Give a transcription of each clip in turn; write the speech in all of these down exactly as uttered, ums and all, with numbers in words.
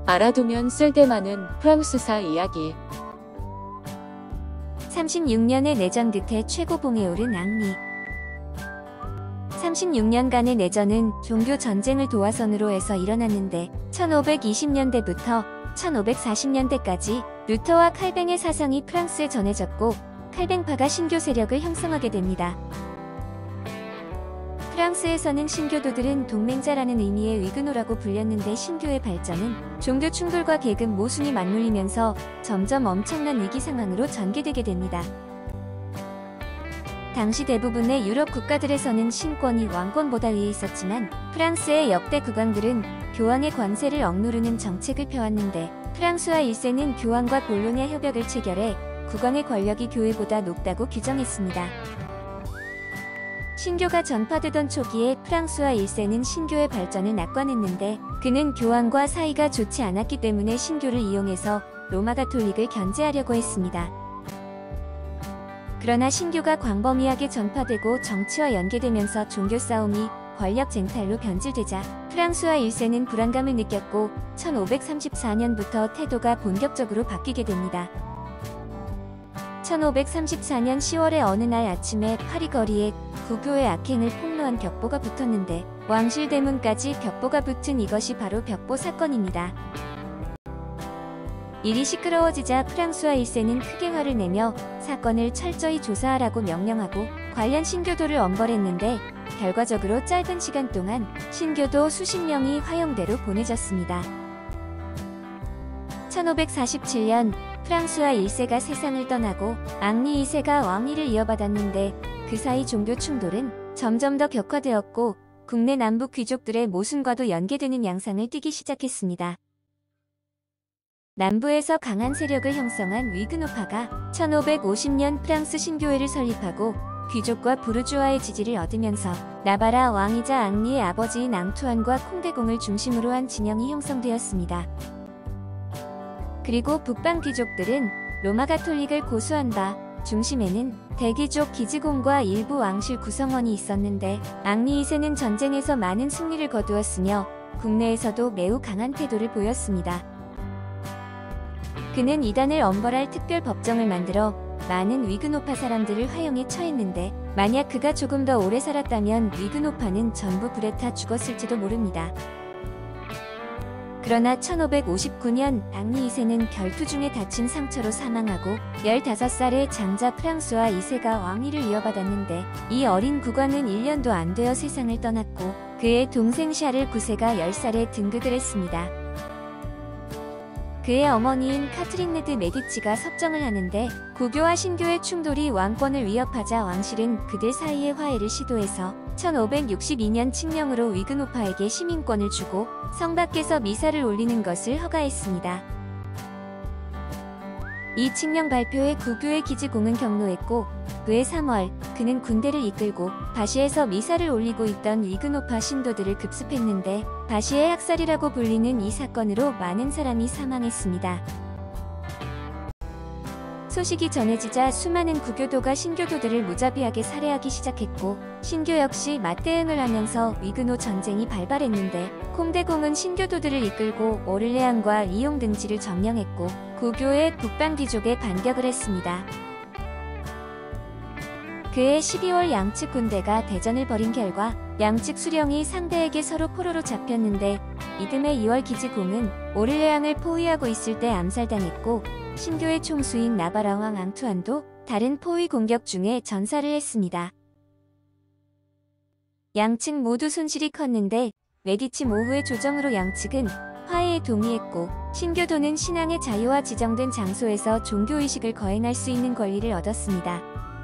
알아두면 쓸데많은 프랑스사 이야기. 삼십육 년의 내전 끝에 최고봉에 오른 앙리. 삼십육 년간의 내전은 종교 전쟁을 도화선으로 해서 일어났는데 천오백이십 년대부터 천오백사십 년대까지 루터와 칼뱅의 사상이 프랑스에 전해졌고 칼뱅파가 신교 세력을 형성하게 됩니다. 프랑스에서는 신교도들은 동맹자라는 의미의 위그노라고 불렸는데 신교의 발전은 종교 충돌과 계급 모순이 맞물리면서 점점 엄청난 위기 상황으로 전개되게 됩니다. 당시 대부분의 유럽 국가들에서는 신권이 왕권보다 위에 있었지만 프랑스의 역대 국왕들은 교황의 권세를 억누르는 정책을 펴왔는데 프랑스와 일 세는 교황과 볼로냐 협약을 체결해 국왕의 권력이 교회보다 높다고 규정했습니다. 신교가 전파되던 초기에 프랑스와 일 세는 신교의 발전을 낙관했는데 그는 교황과 사이가 좋지 않았기 때문에 신교를 이용해서 로마 가톨릭을 견제하려고 했습니다. 그러나 신교가 광범위하게 전파되고 정치와 연계되면서 종교 싸움이 권력 쟁탈로 변질되자 프랑스와 일 세는 불안감을 느꼈고 천오백삼십사 년부터 태도가 본격적으로 바뀌게 됩니다. 천오백삼십사 년 시월의 어느 날 아침에 파리 거리에 구교의 악행을 폭로한 벽보가 붙었는데 왕실 대문까지 벽보가 붙은 이것이 바로 벽보 사건입니다. 일이 시끄러워지자 프랑스와 일 세는 크게 화를 내며 사건을 철저히 조사하라고 명령하고 관련 신교도를 엄벌했는데 결과적으로 짧은 시간 동안 신교도 수십 명이 화형대로 보내졌습니다. 천오백사십칠 년 프랑스와 일 세가 세상을 떠나고 앙리 이 세가 왕위를 이어받았는데 그 사이 종교 충돌은 점점 더 격화되었고 국내 남북 귀족들의 모순과도 연계되는 양상을 띠기 시작했습니다. 남부에서 강한 세력을 형성한 위그노파가 천오백오십 년 프랑스 신교회를 설립하고 귀족과 부르주아의 지지를 얻으면서 나바라 왕이자 앙리의 아버지인 앙투안과 콩데공을 중심으로 한 진영이 형성되었습니다. 그리고 북방 귀족들은 로마 가톨릭을 고수한다. 중심에는 대귀족 기지공과 일부 왕실 구성원이 있었는데 앙리 이 세는 전쟁에서 많은 승리를 거두었으며 국내에서도 매우 강한 태도를 보였습니다. 그는 이단을 엄벌할 특별 법정을 만들어 많은 위그노파 사람들을 화형에 처했는데 만약 그가 조금 더 오래 살았다면 위그노파는 전부 불에 타 죽었을지도 모릅니다. 그러나 천오백오십구 년 앙리 이 세는 결투 중에 다친 상처로 사망하고 열다섯 살의 장자 프랑스와 이 세가 왕위를 이어받았는데 이 어린 국왕은 일 년도 안 되어 세상을 떠났고 그의 동생 샤를 구 세가 열 살에 등극을 했습니다. 그의 어머니인 카트린 드 메디치가 섭정을 하는데 구교와 신교의 충돌이 왕권을 위협하자 왕실은 그들 사이의 화해를 시도해서 천오백육십이 년 칙령으로 위그노파에게 시민권을 주고 성 밖에서 미사를 올리는 것을 허가했습니다. 이 칙령 발표에 구교의 기지공은 격노했고 그해 삼월 그는 군대를 이끌고 바시에서 미사를 올리고 있던 위그노파 신도들을 급습했는데 바시의 학살이라고 불리는 이 사건으로 많은 사람이 사망했습니다. 소식이 전해지자 수많은 구교도가 신교도들을 무자비하게 살해하기 시작했고 신교 역시 맞대응을 하면서 위그노 전쟁이 발발했는데 콩데공은 신교도들을 이끌고 오를레앙과 리옹 등지를 점령했고 구교의 북방 귀족에 반격을 했습니다. 그해 십이월 양측 군대가 대전을 벌인 결과 양측 수령이 상대에게 서로 포로로 잡혔는데 이듬해 이월 기지공은 오를레앙을 포위하고 있을 때 암살당했고 신교의 총수인 나바라 왕 앙투안도 다른 포위 공격 중에 전사를 했습니다. 양측 모두 손실이 컸는데 메디치 모후의 조정으로 양측은 화해에 동의했고 신교도는 신앙의 자유와 지정된 장소에서 종교의식을 거행할 수 있는 권리를 얻었습니다.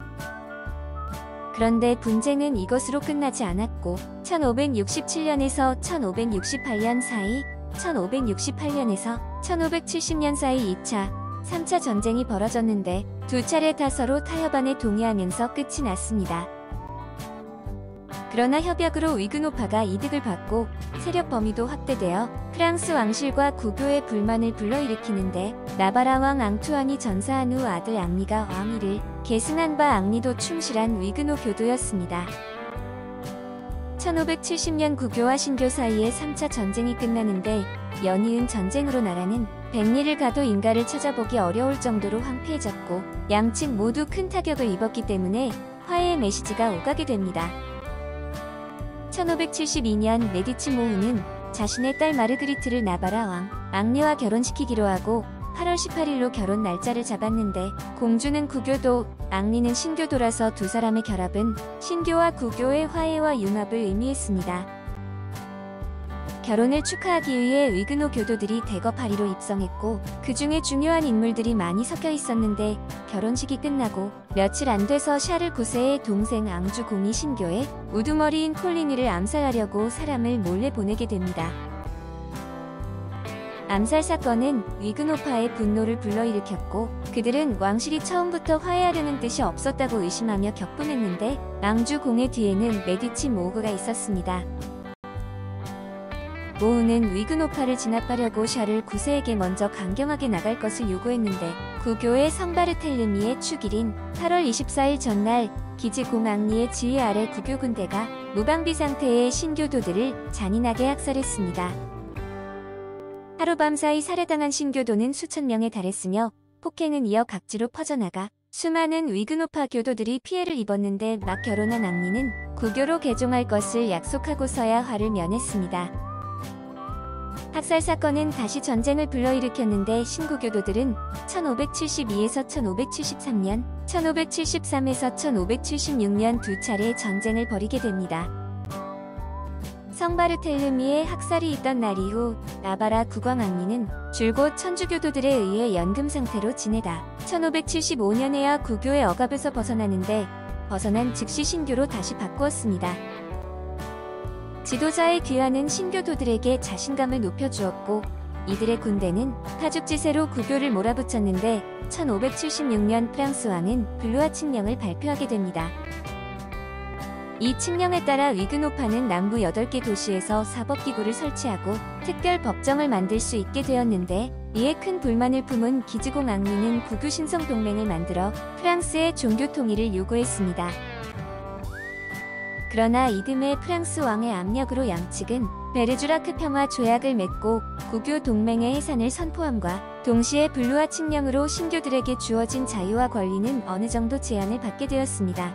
그런데 분쟁은 이것으로 끝나지 않았고 천오백육십칠 년에서 천오백육십팔 년 사이, 천오백육십팔 년에서 천오백칠십 년 사이 이 차, 삼 차 전쟁이 벌어졌는데 두 차례 다 서로 타협안에 동의하면서 끝이 났습니다. 그러나 협약으로 위그노파가 이득을 받고 세력 범위도 확대되어 프랑스 왕실과 구교의 불만을 불러일으키는데 나바라 왕 앙투안이 전사한 후 아들 앙리가 왕위를 계승한 바 앙리도 충실한 위그노 교도였습니다. 천오백칠십 년 구교와 신교 사이에 삼 차 전쟁이 끝나는데 연이은 전쟁으로 나라는 백리를 가도 인가를 찾아보기 어려울 정도로 황폐해졌고 양측 모두 큰 타격을 입었기 때문에 화해의 메시지가 오가게 됩니다. 천오백칠십이 년 메디치 모후는 자신의 딸 마르그리트를 나바라 왕 앙리와 결혼시키기로 하고 팔월 십팔일로 결혼 날짜를 잡았는데 공주는 구교도, 앙리는 신교도라서 두 사람의 결합은 신교와 구교의 화해와 융합을 의미했습니다. 결혼을 축하하기 위해 위그노 교도들이 대거 파리로 입성했고 그 중에 중요한 인물들이 많이 섞여 있었는데 결혼식이 끝나고 며칠 안 돼서 샤를 구 세의 동생 앙주 공이 신교의 우두머리인 콜리니를 암살하려고 사람을 몰래 보내게 됩니다. 암살 사건은 위그노파의 분노를 불러일으켰고 그들은 왕실이 처음부터 화해하려는 뜻이 없었다고 의심하며 격분했는데 앙주 공의 뒤에는 메디치 모후가 있었습니다. 모후는 위그노파를 진압하려고 샤를 구 세에게 먼저 강경하게 나갈 것을 요구했는데 구교의 성바르텔르미의 축일인 팔월 이십사일 전날 기지공 앙리의 지휘 아래 구교 군대가 무방비 상태의 신교도들을 잔인하게 학살했습니다. 하루밤사이 살해당한 신교도는 수천 명에 달했으며 폭행은 이어 각지로 퍼져나가 수많은 위그노파 교도들이 피해를 입었는데 막 결혼한 앙리는 구교로 개종할 것을 약속하고서야 화를 면했습니다. 학살 사건은 다시 전쟁을 불러일으켰는데 신구교도들은 천오백칠십이에서 천오백칠십삼 년, 천오백칠십삼에서 천오백칠십육 년 두 차례 전쟁을 벌이게 됩니다. 성바르텔르미의 학살이 있던 날 이후 나바라 국왕 앙리는 줄곧 천주교도들에 의해 연금 상태로 지내다 천오백칠십오 년에야 구교의 억압에서 벗어나는데 벗어난 즉시 신교로 다시 바꾸었습니다. 지도자의 귀환은 신교도들에게 자신감을 높여주었고 이들의 군대는 파죽지세로 구교를 몰아붙였는데 천오백칠십육 년 프랑스 왕은 블루아 칙령을 발표하게 됩니다. 이 칙령에 따라 위그노파는 남부 여덟 개 도시에서 사법기구를 설치하고 특별 법정을 만들 수 있게 되었는데 이에 큰 불만을 품은 기지공 앙리는 구교 신성 동맹을 만들어 프랑스의 종교 통일을 요구했습니다. 그러나 이듬해 프랑스 왕의 압력으로 양측은 베르주라크 평화 조약을 맺고 구교 동맹의 해산을 선포함과 동시에 블루아 칙령으로 신교들에게 주어진 자유와 권리는 어느 정도 제한을 받게 되었습니다.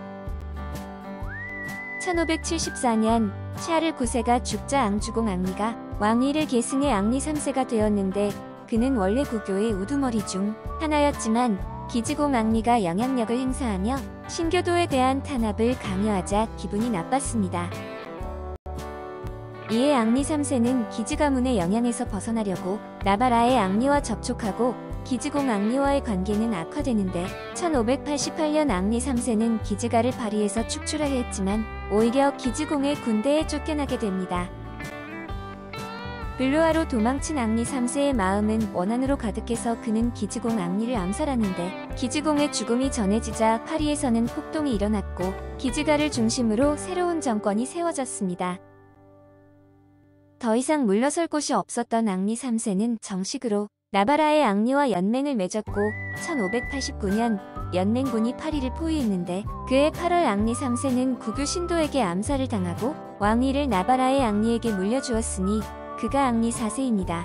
천오백칠십사 년 샤를 구 세가 죽자 앙주공 앙리가 왕위를 계승해 앙리 삼 세가 되었는데 그는 원래 구교의 우두머리 중 하나였지만 기지공 앙리가 영향력을 행사하며 신교도에 대한 탄압을 강요하자 기분이 나빴습니다. 이에 앙리 삼 세는 기지 가문의 영향에서 벗어나려고 나바라의 앙리와 접촉하고 기지공 앙리와의 관계는 악화되는데 천오백팔십팔 년 앙리 삼 세는 기지가를 파리에서 축출하려 했지만 오히려 기지공의 군대에 쫓겨나게 됩니다. 블루아로 도망친 앙리 삼 세의 마음은 원한으로 가득해서 그는 기지공 앙리를 암살하는데 기지공의 죽음이 전해지자 파리에서는 폭동이 일어났고 기지가를 중심으로 새로운 정권이 세워졌습니다. 더 이상 물러설 곳이 없었던 앙리 삼 세는 정식으로 나바라의 앙리와 연맹을 맺었고 천오백팔십구 년 연맹군이 파리를 포위했는데 그해 팔월 앙리 삼 세는 구교 신도에게 암살을 당하고 왕위를 나바라의 앙리에게 물려주었으니 그가 앙리 사 세입니다.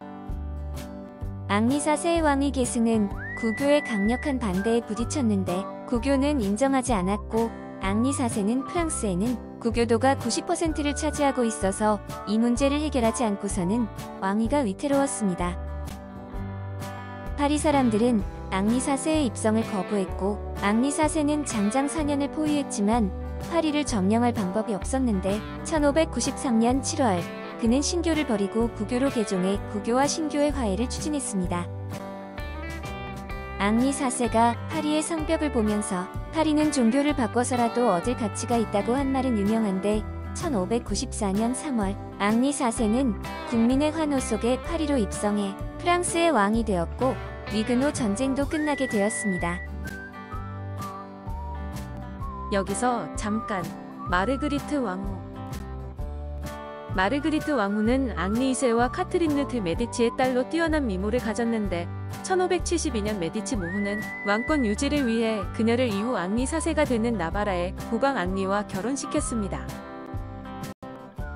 앙리 사 세의 왕위 계승은 구교의 강력한 반대에 부딪혔는데 구교는 인정하지 않았고 앙리 사 세는 프랑스에는 구교도가 구십 퍼센트를 차지하고 있어서 이 문제를 해결하지 않고서는 왕위가 위태로웠습니다. 파리 사람들은 앙리 사 세의 입성을 거부했고 앙리 사 세는 장장 사 년을 포위했지만 파리를 점령할 방법이 없었는데 천오백구십삼 년 칠월 그는 신교를 버리고 구교로 개종해 구교와 신교의 화해를 추진했습니다. 앙리 사 세가 파리의 성벽을 보면서 파리는 종교를 바꿔서라도 얻을 가치가 있다고 한 말은 유명한데 천오백구십사 년 삼월 앙리 사 세는 국민의 환호 속에 파리로 입성해 프랑스의 왕이 되었고 위그노 전쟁도 끝나게 되었습니다. 여기서 잠깐 마르그리트 왕후. 마르그리트 왕후는 앙리 이 세와 카트린 드 메디치의 딸로 뛰어난 미모를 가졌는데 천오백칠십이 년 메디치 모후는 왕권 유지를 위해 그녀를 이후 앙리 사 세가 되는 나바라의 국왕 앙리와 결혼시켰습니다.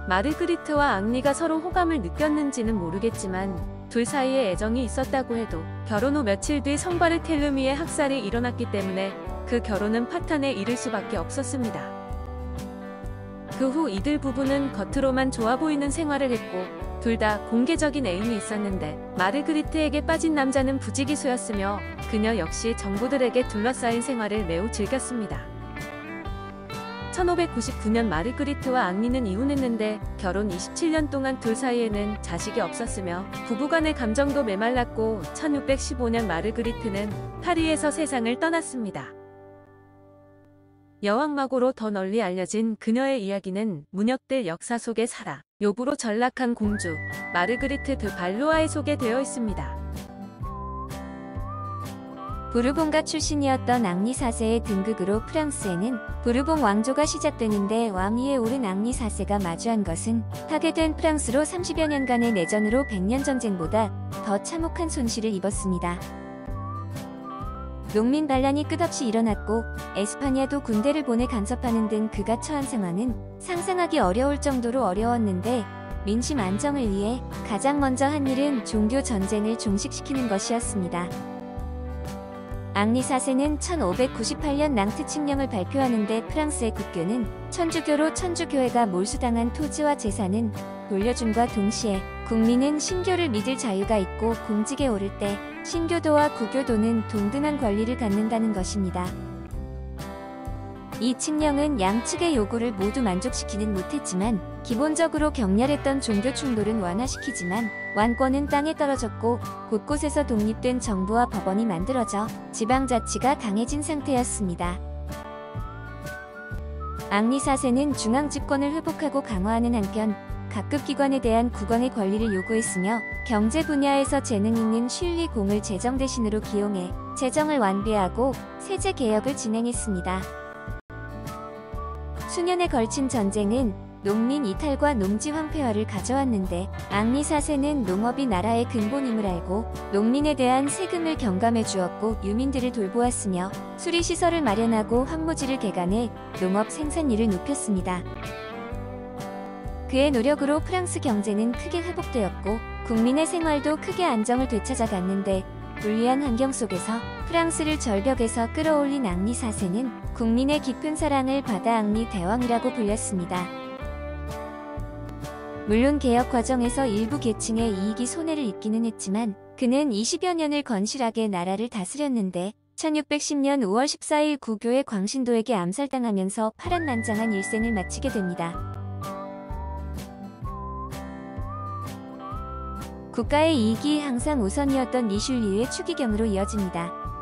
마르그리트와 앙리가 서로 호감을 느꼈는지는 모르겠지만 둘 사이에 애정이 있었다고 해도 결혼 후 며칠 뒤 성바르 텔루미의 학살이 일어났기 때문에 그 결혼은 파탄에 이를 수밖에 없었습니다. 그 후 이들 부부는 겉으로만 좋아 보이는 생활을 했고 둘 다 공개적인 애인이 있었는데 마르그리트에게 빠진 남자는 부지기수였으며 그녀 역시 정부들에게 둘러싸인 생활을 매우 즐겼습니다. 천오백구십구 년 마르그리트와 앙리는 이혼했는데 결혼 이십칠 년 동안 둘 사이에는 자식이 없었으며 부부간의 감정도 메말랐고 천육백십오 년 마르그리트는 파리에서 세상을 떠났습니다. 여왕마고로 더 널리 알려진 그녀의 이야기는 문역들 역사 속에 살아 요부로 전락한 공주 마르그리트 드 발루아에 소개되어 있습니다. 부르봉가 출신이었던 앙리 사 세의 등극으로 프랑스에는 부르봉 왕조가 시작되는데 왕위에 오른 앙리 사 세가 마주한 것은 파괴된 프랑스로 삼십여 년간의 내전으로 백년 전쟁보다 더 참혹한 손실을 입었습니다. 농민 반란이 끝없이 일어났고 에스파냐도 군대를 보내 간섭하는 등 그가 처한 상황은 상상하기 어려울 정도로 어려웠는데 민심 안정을 위해 가장 먼저 한 일은 종교 전쟁을 종식시키는 것이었습니다. 앙리 사 세는 천오백구십팔 년 낭트 칙령을 발표하는데 프랑스의 국교는 천주교로 천주교회가 몰수당한 토지와 재산은 돌려줌과 동시에 국민은 신교를 믿을 자유가 있고 공직에 오를 때 신교도와 구교도는 동등한 권리를 갖는다는 것입니다. 이 칙령은 양측의 요구를 모두 만족시키는 못했지만 기본적으로 격렬했던 종교 충돌은 완화시키지만 왕권은 땅에 떨어졌고 곳곳에서 독립된 정부와 법원이 만들어져 지방자치가 강해진 상태였습니다. 앙리 사 세는 중앙집권을 회복하고 강화하는 한편 각급 기관에 대한 국왕의 권리를 요구했으며 경제 분야에서 재능 있는 슐리 공을 재정 대신으로 기용해 재정을 완비하고 세제 개혁을 진행했습니다. 수년에 걸친 전쟁은 농민 이탈과 농지 황폐화를 가져왔는데 앙리 사 세는 농업이 나라의 근본임을 알고 농민에 대한 세금을 경감해 주었고 유민들을 돌보았으며 수리시설을 마련하고 황무지를 개간해 농업 생산율을 높였습니다. 그의 노력으로 프랑스 경제는 크게 회복되었고 국민의 생활도 크게 안정을 되찾아갔는데 불리한 환경 속에서 프랑스를 절벽에서 끌어올린 앙리 사 세는 국민의 깊은 사랑을 받아 앙리 대왕이라고 불렸습니다. 물론 개혁 과정에서 일부 계층의 이익이 손해를 입기는 했지만 그는 이십여 년을 건실하게 나라를 다스렸는데 천육백십 년 오월 십사일 구교의 광신도에게 암살당하면서 파란만장한 일생을 마치게 됩니다. 국가의 이익이 항상 우선이었던 리슐리의 추기경으로 이어집니다.